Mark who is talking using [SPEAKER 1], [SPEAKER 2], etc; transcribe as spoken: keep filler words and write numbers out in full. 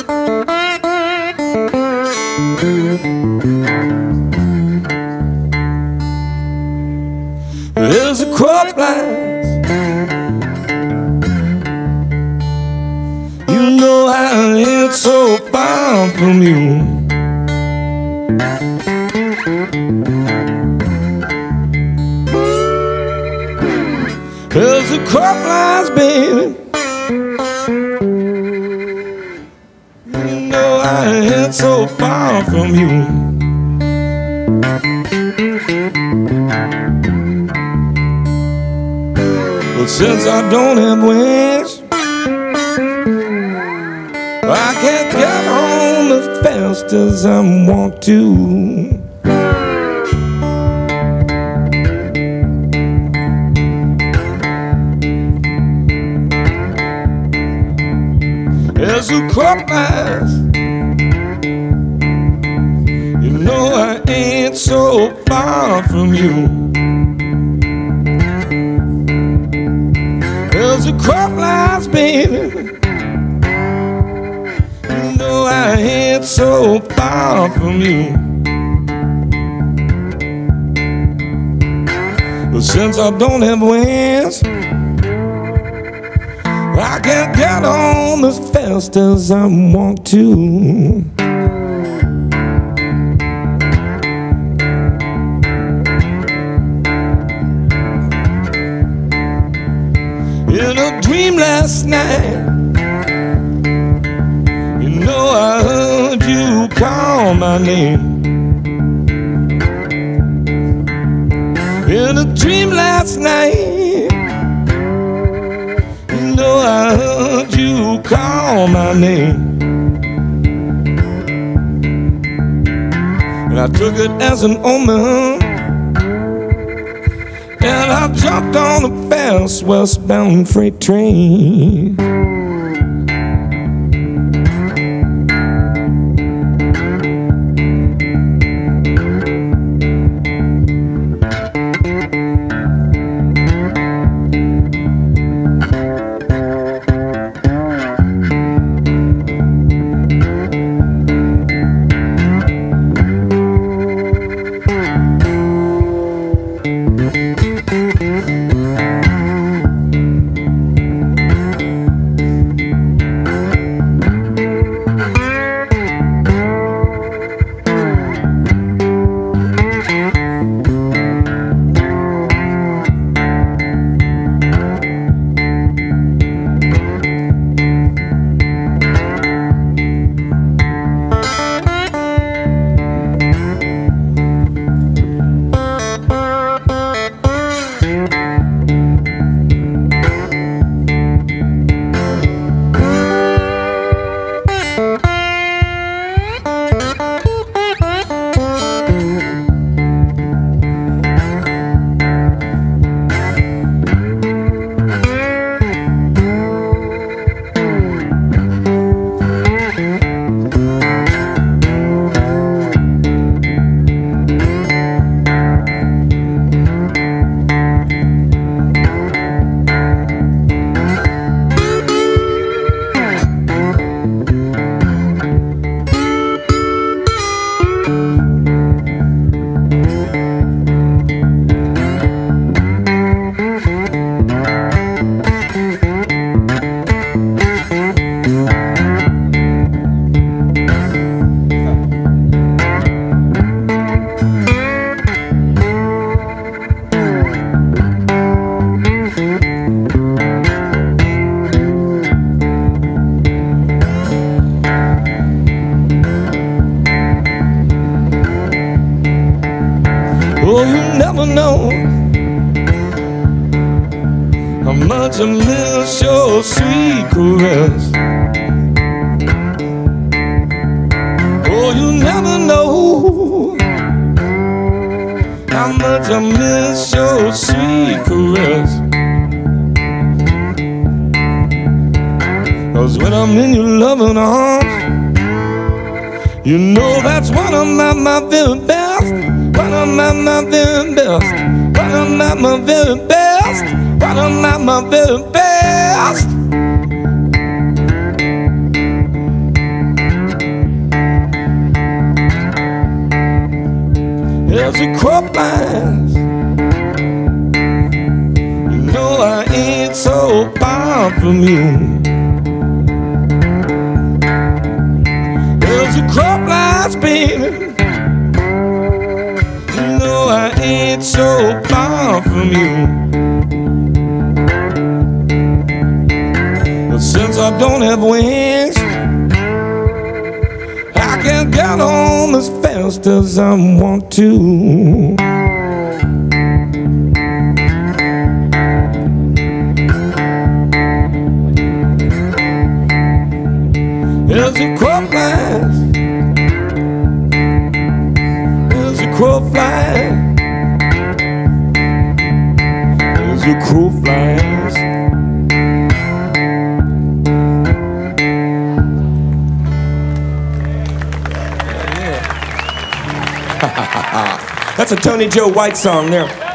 [SPEAKER 1] There's a crop lines, you know I ain't so far from you. There's a crop lines, baby, you know I ain't so far from you. But since I don't have wings, I can't get home as fast as I want to. There's a crop lies, you know I ain't so far from you. There's a crop lies, baby, you know I ain't so far from you. But since I don't have wings, I can't get home as fast as I want to. In a dream last night, you know I heard you call my name. In a dream last night, you know I heard you call my name. And I took it as an omen, and I jumped on a fast westbound freight train. Oh, you never know how much I miss your sweet caress. Oh, you never know how much I miss your sweet caress. 'Cause when I'm in your loving arms, you know that's one of my, my very best. One of my, my very best. One of my, my very best. One of my, my very best. a crow flies. You know I ain't so far from you. There's a crow flies, baby. You know I ain't so far from you. But since I don't have wings, I can't get home as fast as I want to. There's a crow flies. There's a crow flies. There's a crow flies. That's a Tony Joe White song there.